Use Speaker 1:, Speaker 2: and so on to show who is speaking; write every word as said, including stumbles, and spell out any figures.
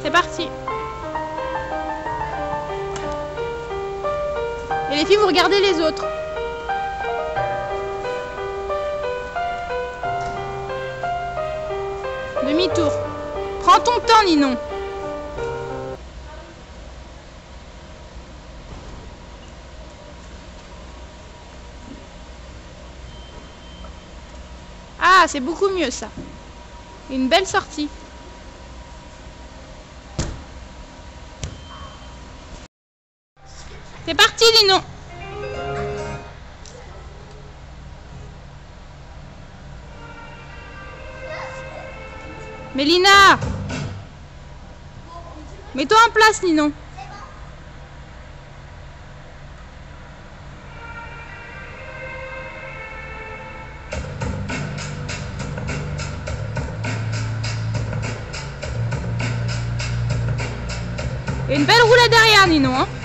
Speaker 1: C'est parti. Et les filles, vous regardez les autres. Demi-tour. Prends ton temps, Ninon. Ah, c'est beaucoup mieux ça. Une belle sortie. C'est parti, Ninon. Mélina, mets-toi en place, Ninon. Et une belle roulade derrière, Ninon, hein.